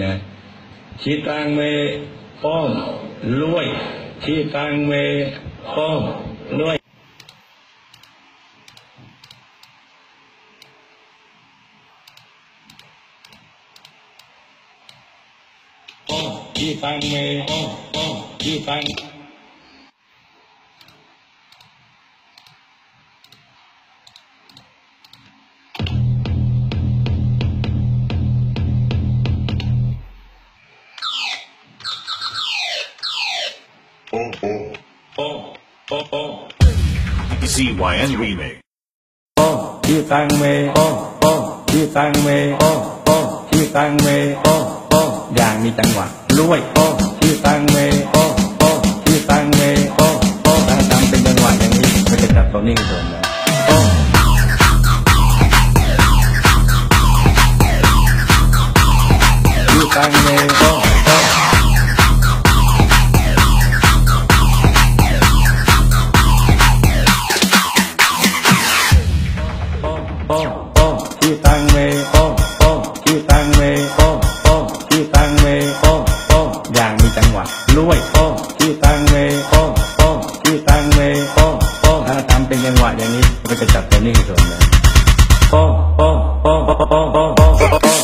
นะชีตังเมป้องรวยชีตังเมป้องรวยชีตังเมชีตัง CYN Remix ชีตังเมชีตังเมชีตังเมอย่างมีจังหวะรวยชีตังเมชีตังเมถ้าทำเป็นจังหวะอย่างนี้มันจะจับตัวนิ่งส่วนนะชีตังเมชีตังเมชีตังเมชีตังเมอย่างมีจังหวะรวยชีตังเมชีตังเมถ้าทำเป็นจังหวะอย่างนี้มันจะจับตัวนิ่งส่วนเลย